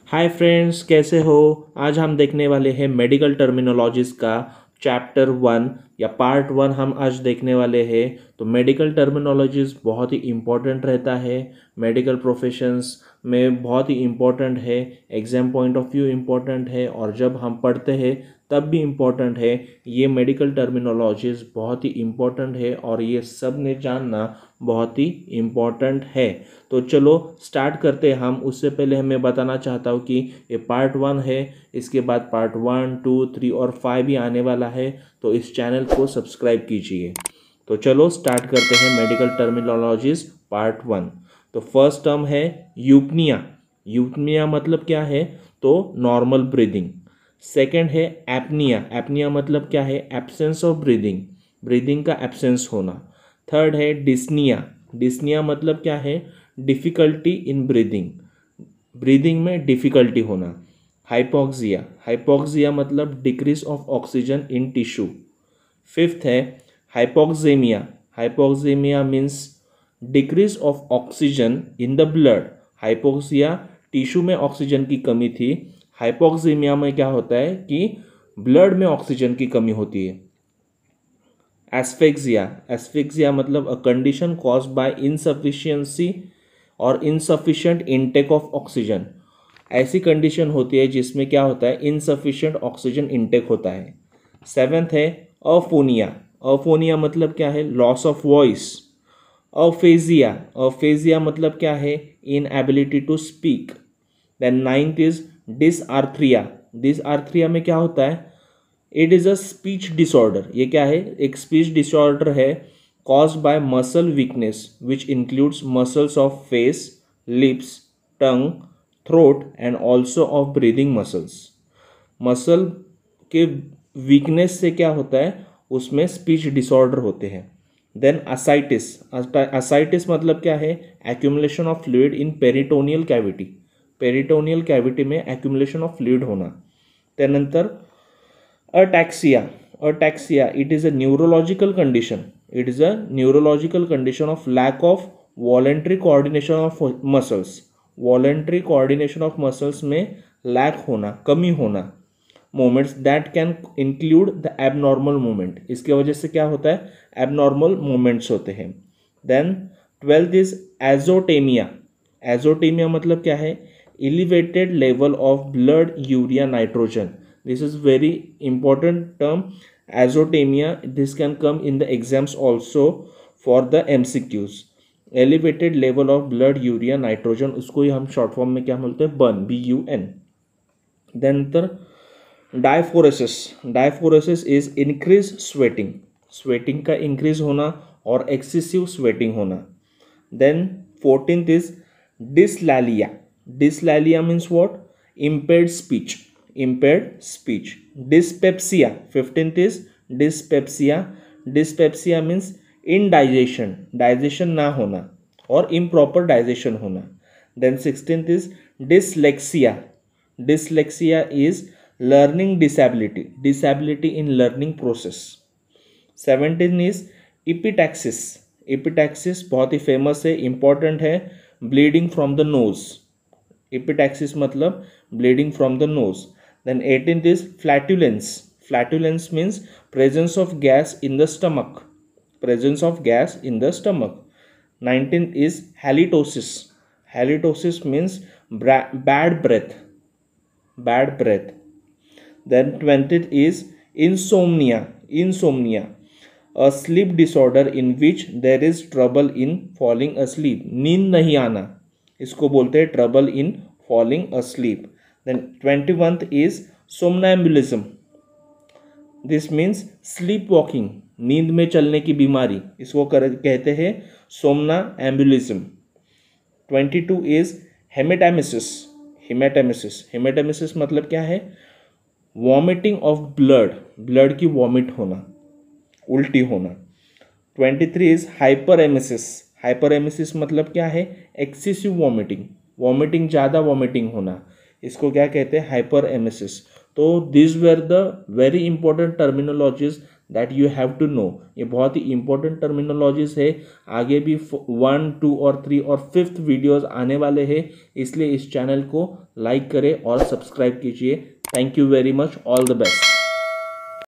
Hi friends, कैसे हो। आज हम देखने वाले हैं मेडिकल टर्मिनोलॉजीज का चैप्टर 1 या पार्ट 1 हम आज देखने वाले हैं। तो मेडिकल टर्मिनोलॉजीज बहुत ही इम्पोर्टेंट रहता है, मेडिकल प्रोफेशंस में बहुत ही इम्पोर्टेंट है, exam point of view important है और जब हम पढ़ते हैं तब भी इम्पोर्टेंट है। ये मेडिकल टर्मिनोलॉजीज बहुत ही इम्पोर्टेंट है और ये सब ने जानना बहुत ही इम्पोर्टेंट है। तो चलो स्टार्ट करते हैं हम। उससे पहले मैं बताना चाहता हूँ कि ये पार्ट 1 है, इसके बाद पार्ट 1, 2, 3 और 5 भी आने वाला है, तो इस चैनल को सब्सक्राइब कीजिए। तो चलो स्टार्ट करते हैं मेडिकल टर्मिनोलॉजीज पार्ट 1। तो फर्स्ट टर्म है यूपनिया। यूपनिया मतलब क्या है, तो नॉर्मल ब्रीदिंग। सेकंड है एपनिया। एपनिया मतलब क्या है, एब्सेंस ऑफ ब्रीदिंग, ब्रीदिंग का एब्सेंस होना। थर्ड है डिस्निया। डिस्निया मतलब क्या है, डिफ़िकल्टी इन ब्रीदिंग, ब्रीदिंग में डिफ़िकल्टी होना। हाइपोक्सिया। हाइपोक्सिया मतलब decrease of oxygen in tissue. Fifth है hypoxaemia. Hypoxaemia means decrease of oxygen in the blood. Hypoxia tissue में ऑक्सीजन की कमी थी, हाइपोक्सेमिया में क्या होता है कि ब्लड में ऑक्सीजन की कमी होती है। एस्फेक्सिया। एस्फेक्सिया मतलब a condition caused by insufficiency और इनसफिशिएंट इनटेक ऑफ ऑक्सीजन। ऐसी कंडीशन होती है जिसमें क्या होता है, इनसफिशिएंट ऑक्सीजन इनटेक होता है। सेवेंथ है अफोनिया। अफोनिया मतलब क्या है, loss of voice. Aphasia. Aphasia मतलब क्या है, inability to speak. Then ninth is dysarthria. Dysarthria में क्या होता है, it is a speech disorder. ये क्या है, एक स्पीच डिसऑर्डर है caused by muscle weakness which includes muscles of face, lips, tongue, throat and also of breathing muscles। Muscle के वीकनेस से क्या होता है, उसमें स्पीच डिसऑर्डर होते हैं। Then ascites. असाइटिस मतलब क्या है, accumulation of fluid in peritoneal cavity. Peritoneal cavity में एक्यूमुलेशन ऑफ फ्लूइड होना। त्यानंतर ataxia. Ataxia, it is a neurological condition. It is a neurological condition of lack of voluntary coordination of muscles। voluntary coordination of muscles में lack होना, कमी होना। movements that can include the abnormal movement, इसके वजह से क्या होता है, abnormal movements होते हैं। then 12th is azotemia। azotemia मतलब क्या है, elevated level of blood urea nitrogen। this is very important term, azotemia। this can come in the exams also for the MCQs। elevated level of blood urea nitrogen, उसको ही हम short form में क्या बोलते हैं, burn, BUN। Then diaphoresis. Diaphoresis is increase sweating, sweating का increase होना और excessive sweating होना। Then 14th is dyslalia. Dyslalia means what, impaired speech, impaired speech। dyspepsia, 15th is dyspepsia। dyspepsia means indigestion, digestion ना होना और improper digestion होना। then 16th is dyslexia। dyslexia is learning disability, disability in learning process। 17 is epistaxis। epistaxis बहुत ही famous है, important है, bleeding from the nose. epistaxis मतलब bleeding from the nose। then 18th is flatulence। flatulence means presence of gas in the stomach, presence of gas in the stomach। 19th is halitosis। halitosis means bad breath, bad breath। then 20th is insomnia। insomnia, a sleep disorder in which there is trouble in falling asleep। नींद नहीं आना, इसको बोलते हैं trouble in falling asleep। then 21st is somnambulism। This means sleep walking, नींद में चलने की बीमारी, इसको कहते हैं somnambulism। 22 is हेमेटामेसिस। हेमेटामेसिस, हेमेटामेसिस मतलब क्या है, वॉमिटिंग ऑफ ब्लड, ब्लड की वॉमिट होना, उल्टी होना। 23 इज हाइपरेमेसिस। हाइपरेमेसिस मतलब क्या है, एक्सेसिव वॉमिटिंग, वॉमिटिंग ज़्यादा वॉमिटिंग होना, इसको क्या कहते हैं, हाइपरेमेसिस। तो this were the very important terminologies that you have to know. ये बहुत ही इंपॉर्टेंट टर्मिनोलॉजीज है। आगे भी 1, 2 और 3 और 5th वीडियोज़ आने वाले हैं, इसलिए इस चैनल को लाइक करें और सब्सक्राइब कीजिए। Thank you very much, all the best.